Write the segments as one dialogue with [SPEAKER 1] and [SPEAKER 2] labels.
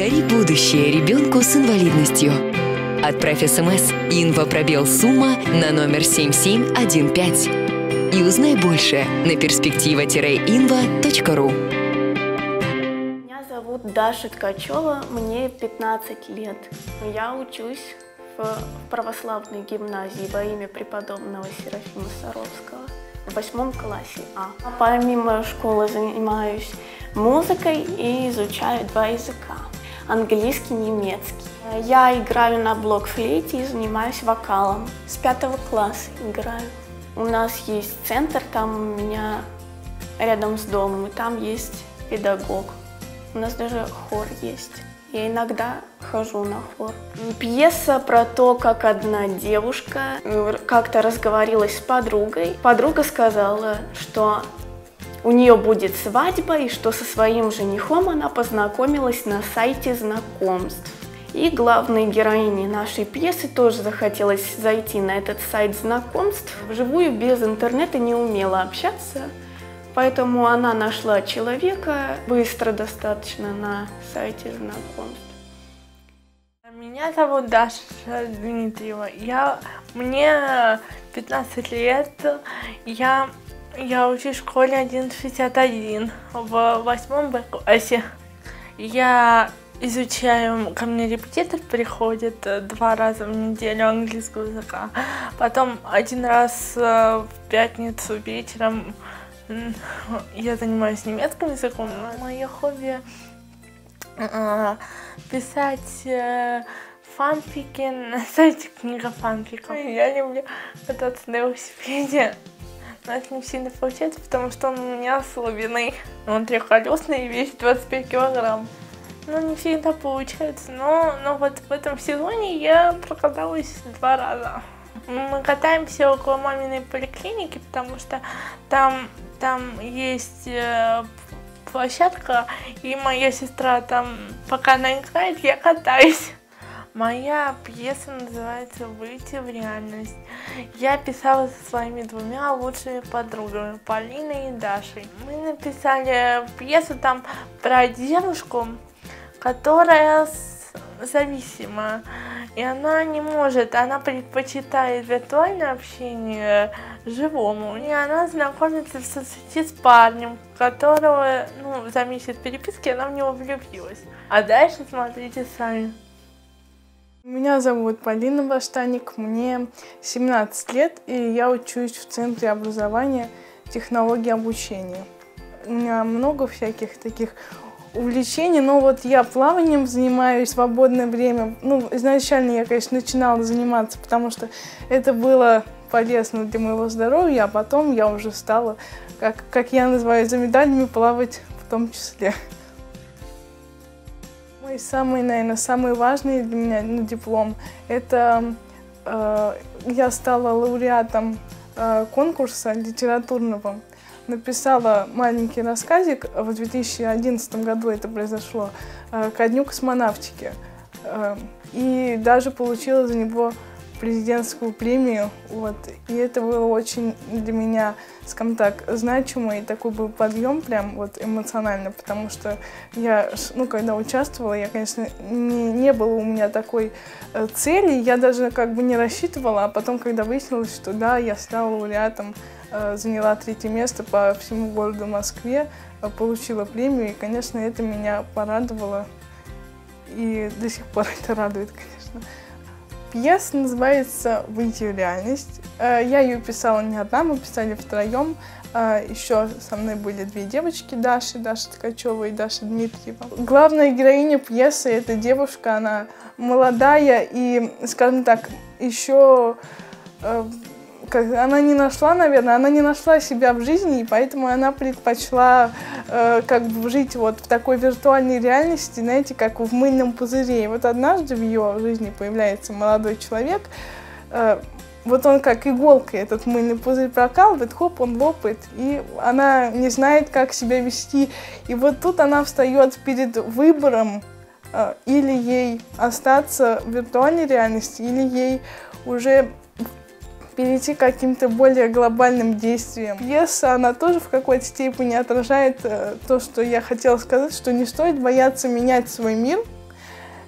[SPEAKER 1] Подари будущее ребенку с инвалидностью. Отправь СМС «Инфо-сумма» на номер 7715 и узнай больше на perspektiva-inva.ru.
[SPEAKER 2] Меня зовут Даша Ткачева, мне 15 лет. Я учусь в православной гимназии во имя преподобного Серафима Саровского в 8 классе А. Помимо школы занимаюсь музыкой и изучаю 2 языка – английский и немецкий. Я играю на блокфлейте и занимаюсь вокалом. С 5 класса играю. У нас есть центр, там у меня рядом с домом, и там есть педагог. У нас даже хор есть. Я иногда хожу на хор. Пьеса про то, как одна девушка как-то разговорилась с подругой. Подруга сказала, что у нее будет свадьба, и что со своим женихом она познакомилась на сайте знакомств. И главной героине нашей пьесы тоже захотелось зайти на этот сайт знакомств. Вживую без интернета не умела общаться, поэтому она нашла человека быстро достаточно на сайте знакомств.
[SPEAKER 3] Меня зовут Даша Дмитриева. Мне 15 лет. Я учусь в школе 1161 в 8 классе. Я изучаю, ко мне репетитор приходит 2 раза в неделю английского языка. Потом 1 раз в пятницу вечером я занимаюсь немецким языком. Мое хобби писать фанфики на сайте книга фанфиков. Я люблю кататься на велосипеде. Но это не сильно получается, потому что он у меня особенный. Он трехколесный и весит 25 килограмм. Ну, не всегда получается, но вот в этом сезоне я прокаталась 2 раза. Мы катаемся около маминой поликлиники, потому что там есть площадка, и моя сестра там, пока она играет, я катаюсь. Моя пьеса называется «Выйти в реальность». Я писала со своими 2 лучшими подругами, Полиной и Дашей. Мы написали пьесу там про девушку, которая зависима, и она не может, она предпочитает виртуальное общение живому, и она знакомится в соцсети с парнем, которого, за месяц переписки она в него влюбилась. А дальше смотрите сами.
[SPEAKER 4] Меня зовут Полина Баштаник, мне 17 лет, и я учусь в Центре образования технологий обучения. У меня много всяких таких увлечений, но вот я плаванием занимаюсь в свободное время. Изначально я, конечно, начинала заниматься, потому что это было полезно для моего здоровья, а потом я уже стала, как я называю, за медалями плавать в том числе. Мой самый важный для меня диплом – это я стала лауреатом конкурса литературного. Написала маленький рассказик, в 2011 году это произошло, ко Дню космонавтики. И даже получила за него президентскую премию. И это было очень для меня, скажем так, значимо, и такой был подъем прям эмоционально, потому что я, когда участвовала, я, конечно, не было у меня такой цели, я даже не рассчитывала, а потом, когда выяснилось, что да, я стала лауреатом, заняла 3-е место по всему городу Москве, получила премию, и, конечно, это меня порадовало, и до сих пор это радует, конечно. Пьеса называется «Выйти в реальность». Я ее писала не одна, мы писали втроем. Еще со мной были 2 девочки, Даша Ткачева и Даша Дмитриева. Главная героиня пьесы – это девушка, она молодая и, скажем так, еще она не нашла себя в жизни, и поэтому она предпочла жить в такой виртуальной реальности, знаете, как в мыльном пузыре. И однажды в ее жизни появляется молодой человек, он как иголкой этот мыльный пузырь прокалывает, хоп, он лопает, и она не знает, как себя вести. И тут она встает перед выбором, или ей остаться в виртуальной реальности, или ей уже перейти к каким-то более глобальным действиям. Пьеса, она тоже в какой-то степени отражает то, что я хотела сказать, что не стоит бояться менять свой мир,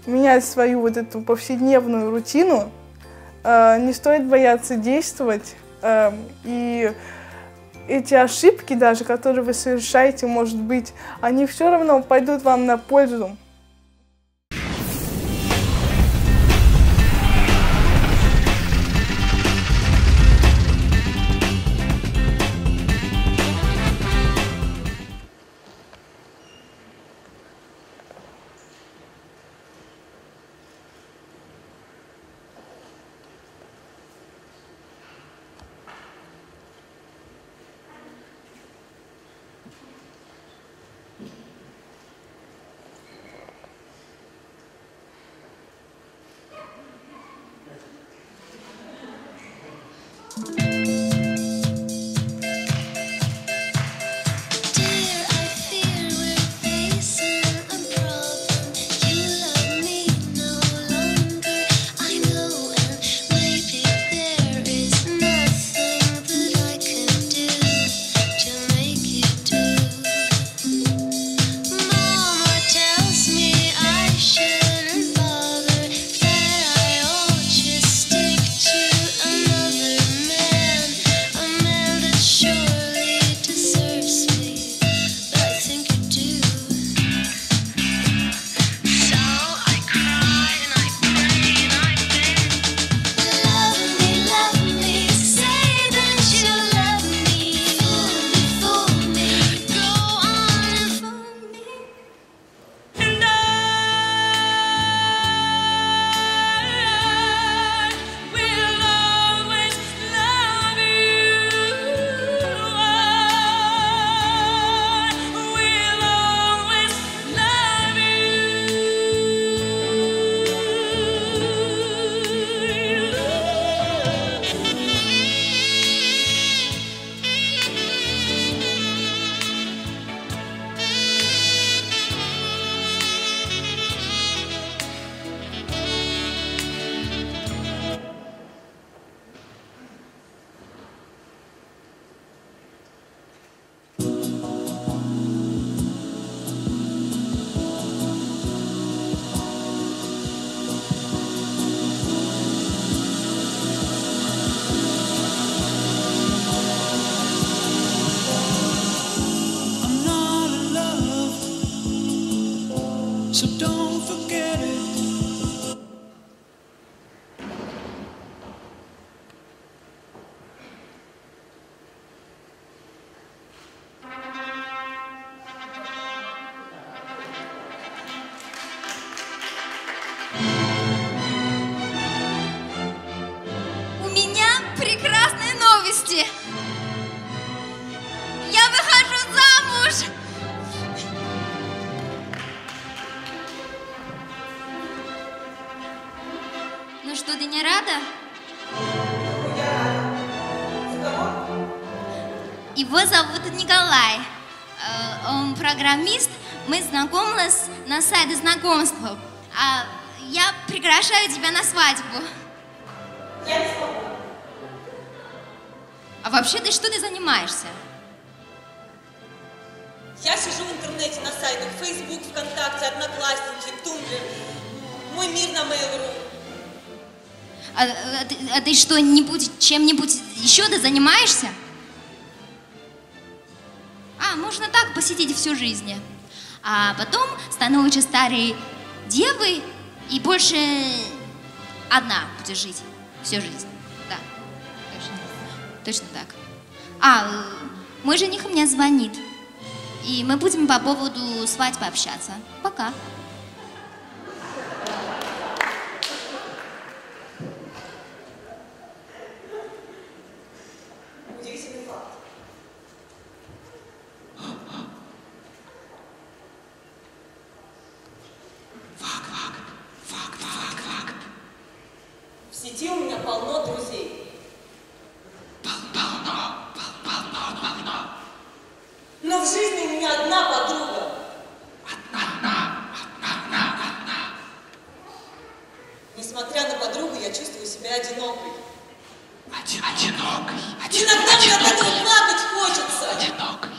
[SPEAKER 4] менять свою вот эту повседневную рутину, не стоит бояться действовать. И эти ошибки даже, которые вы совершаете, может быть, они все равно пойдут вам на пользу.
[SPEAKER 5] So don't forget it.
[SPEAKER 6] У меня прекрасные новости. Я выхожу замуж. Ну что, ты не рада? Его зовут Николай. Он программист. Мы знакомились на сайте знакомства. Я приглашаю тебя на свадьбу.
[SPEAKER 7] Я не смогу.
[SPEAKER 6] А вообще что ты занимаешься?
[SPEAKER 7] Я сижу в интернете на сайтах Facebook, ВКонтакте, Одноклассники, Тумблер, Мой мир на Mail.ru.
[SPEAKER 6] А ты что-нибудь, чем-нибудь еще ты занимаешься? Можно так посидеть всю жизнь. А потом становишься старой девой и больше одна будешь жить всю жизнь. Да, точно так. Мой жених мне звонит. И мы будем по поводу свадьбы общаться. Пока.
[SPEAKER 7] Удивительный факт.
[SPEAKER 5] Факт.
[SPEAKER 7] В сети у меня полно друзей.
[SPEAKER 5] Полно.
[SPEAKER 7] Но в жизни у меня одна подруга.
[SPEAKER 5] Одна.
[SPEAKER 7] Несмотря на подругу, я чувствую себя одинокой.
[SPEAKER 5] Одинокой.
[SPEAKER 7] Иногда мне от этого плакать хочется.
[SPEAKER 5] Одинокой.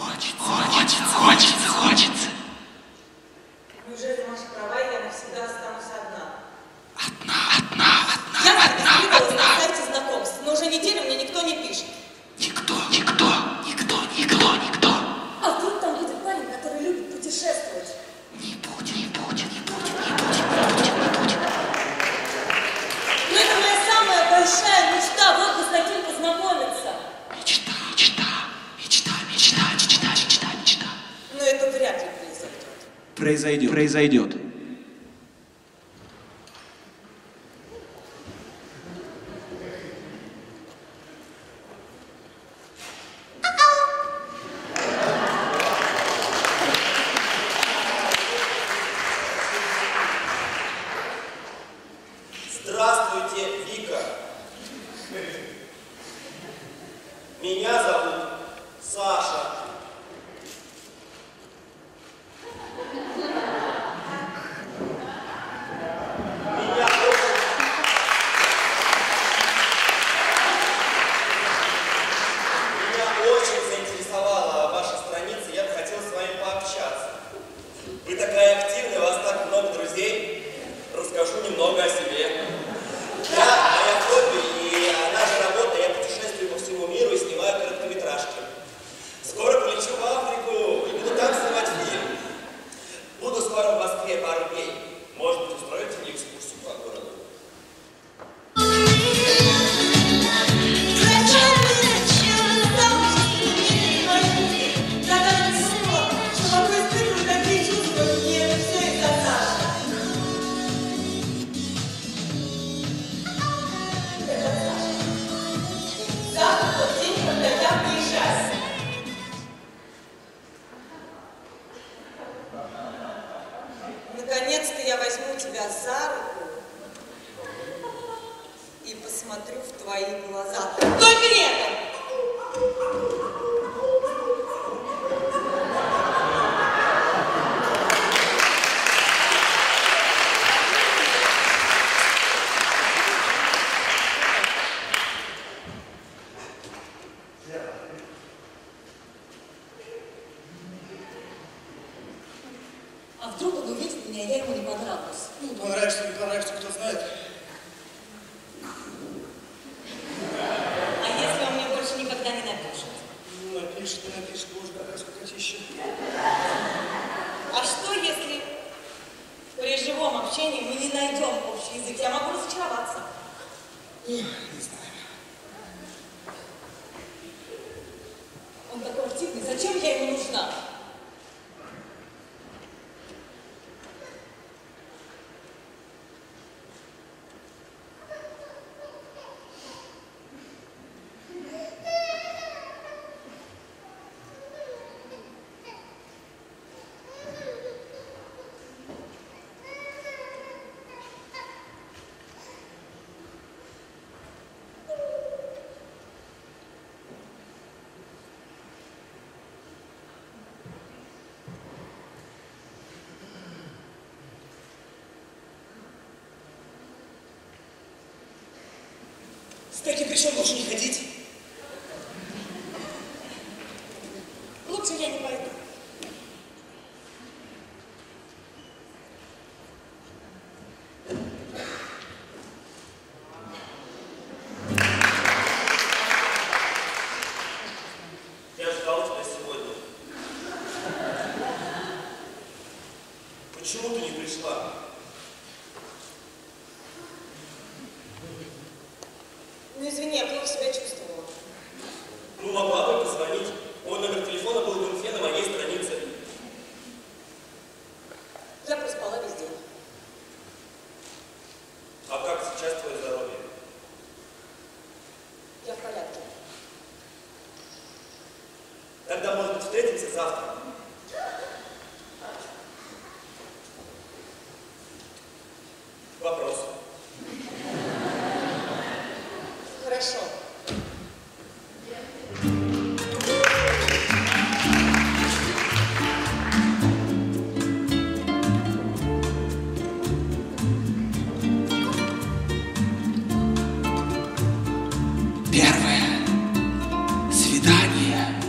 [SPEAKER 5] Хочется.
[SPEAKER 7] Неужели наши права я навсегда останусь
[SPEAKER 5] произойдет.
[SPEAKER 8] Здравствуйте, Вика. Меня зовут Саша. Меня очень заинтересовала ваша страница, я бы хотел с вами пообщаться. Вы такая активная, у вас так много друзей. Расскажу немного о себе. Моя хобби и наша работа, я путешествую по всему миру и снимаю короткометражки. Скоро полечу в Африку и буду там снимать фильм. Буду скоро в Москве пару дней. Может быть, устроите мне экскурсию по городу?
[SPEAKER 7] Наконец-то я возьму тебя за руку и посмотрю в твои глаза. Только не это!
[SPEAKER 9] А вдруг он увидит меня, и я ему не понравлюсь?
[SPEAKER 8] Ну, понравишься, не понравишься, кто знает.
[SPEAKER 7] А если он мне больше никогда не напишет?
[SPEAKER 8] Ну, напишет, не напишет, боже, какая скукотища.
[SPEAKER 7] А что, если при живом общении мы не найдем общий язык? Я могу разочароваться.
[SPEAKER 8] Не знаю.
[SPEAKER 7] Он такой активный, зачем я ему нужна?
[SPEAKER 8] С таким причем лучше не ходить.
[SPEAKER 7] Лучше я не пойду.
[SPEAKER 8] Я ждал тебя сегодня. Почему ты не пришла?
[SPEAKER 7] Ну извини, я плохо себя чувствовала.
[SPEAKER 8] Ну, могла бы позвонить. Мой номер телефона был в инфе на моей странице.
[SPEAKER 7] Я проспала весь день.
[SPEAKER 8] А как сейчас твое здоровье?
[SPEAKER 7] Я в порядке.
[SPEAKER 8] Тогда, может быть, встретимся завтра? Вопрос.
[SPEAKER 7] Хорошо.
[SPEAKER 5] Первое свидание.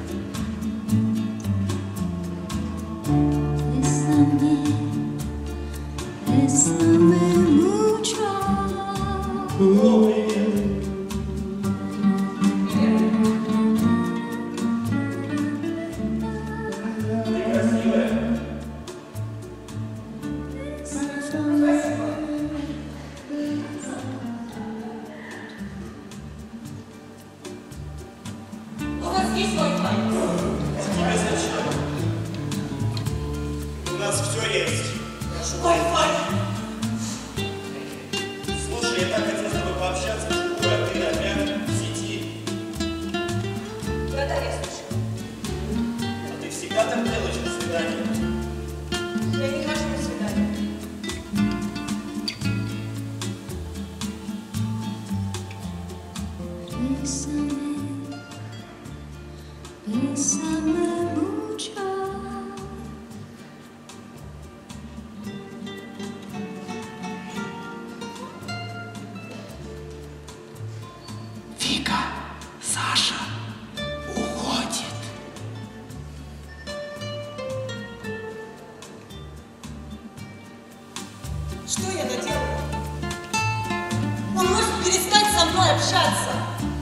[SPEAKER 7] У вас есть Wi-Fi?
[SPEAKER 8] Тебе зачем? У нас
[SPEAKER 7] Wi-Fi.
[SPEAKER 8] Слушай, я так хотел с тобой пообщаться вживую, а ты опять в сети.
[SPEAKER 7] Да, я слушаю.
[SPEAKER 8] А ты всегда так делаешь на свидание?
[SPEAKER 7] Я не хожу на свидание.
[SPEAKER 5] Вика, Саша уходит.
[SPEAKER 7] Что я наделала? Он может перестать со мной общаться.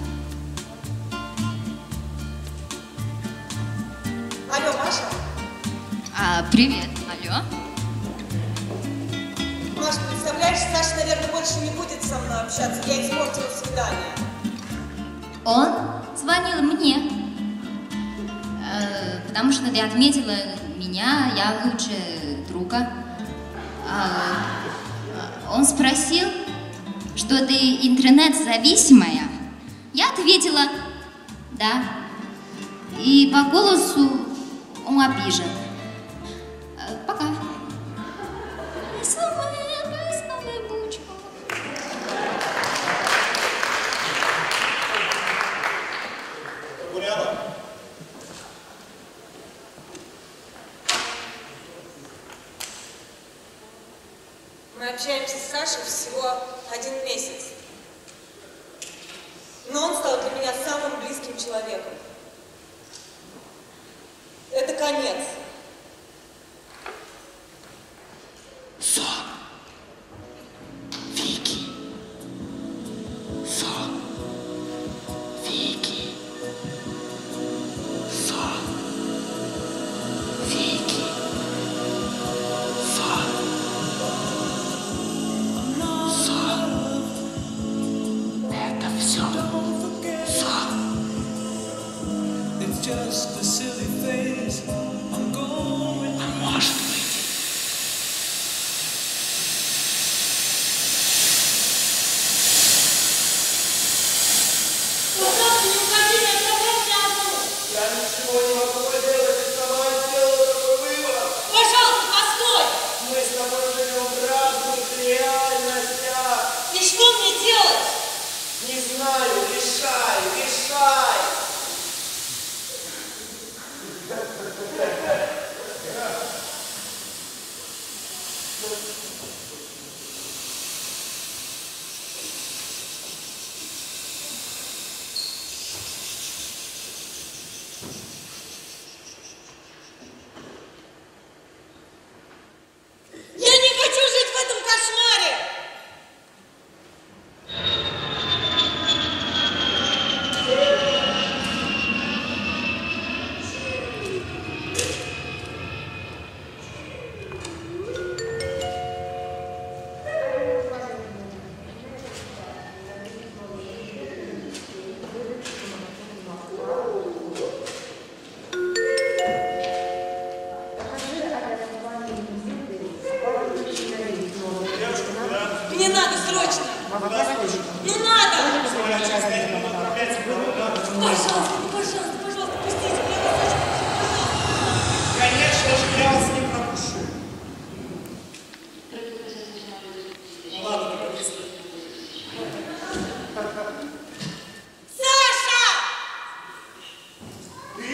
[SPEAKER 7] Алло, Маша?
[SPEAKER 6] Привет. Алло.
[SPEAKER 7] Маш, представляешь, Саша, наверное, больше не будет со мной общаться. Я испортила свидание.
[SPEAKER 6] Он звонил мне, потому что ты отметила меня, я лучше друга. Он спросил, что ты интернет-зависимая. Я ответила, да. И по голосу он обижен. Пока.
[SPEAKER 8] Гуляла?
[SPEAKER 7] Мы общаемся с Сашей всего 1 месяц. Но он стал для меня самым близким человеком. Это конец.
[SPEAKER 5] Сон. Вики. Сон. Вики. Сон. Вики. Сон. Сон. Это все сон. А может быть,
[SPEAKER 7] Пожалуйста, не уходи, я оставляю меня одну.
[SPEAKER 8] Я ничего не могу поделать, ты сама сделала такой выбор.
[SPEAKER 7] Пожалуйста, постой.
[SPEAKER 8] Мы с тобой живем в разных реальностях.
[SPEAKER 7] И что мне делать?
[SPEAKER 8] Не знаю, решай, решай.
[SPEAKER 7] Я не хочу жить в этом кошмаре. Мне надо срочно. Ну надо. Пожалуйста, пожалуйста, пожалуйста, пустите меня.
[SPEAKER 8] Конечно же, я вас не пропущу. Ну ладно, только быстро.
[SPEAKER 7] Саша!
[SPEAKER 8] Ты?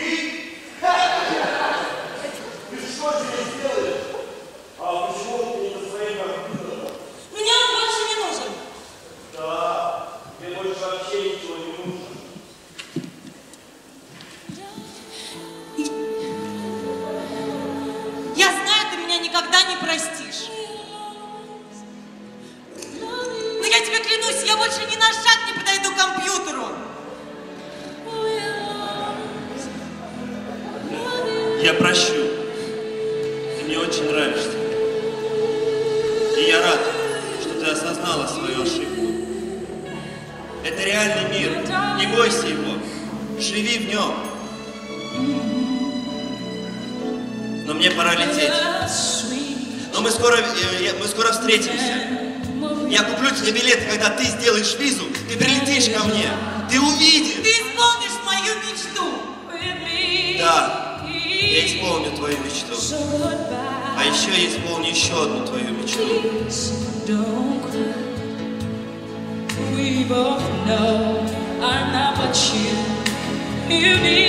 [SPEAKER 8] Ты что здесь делаешь? А почему ты не на своей компьютере?
[SPEAKER 7] Мне он больше не нужен.
[SPEAKER 8] Да, мне больше вообще ничего не нужно.
[SPEAKER 7] Я знаю, ты меня никогда не простишь. Но я тебе клянусь, я больше ни на шаг не подойду к компьютеру.
[SPEAKER 8] Я прощу. Ты мне очень нравишься. И я рад, что ты осознала свою ошибку. Это реальный мир. Не бойся его. Живи в нем. Но мне пора лететь. Но мы скоро встретимся. Я куплю тебе билеты, когда ты сделаешь визу, ты прилетишь ко мне. Ты увидишь.
[SPEAKER 7] Ты исполнишь мою мечту.
[SPEAKER 8] Да, я исполню твою мечту. А еще я исполню еще одну твою мечту.
[SPEAKER 5] We both know I'm not what you need.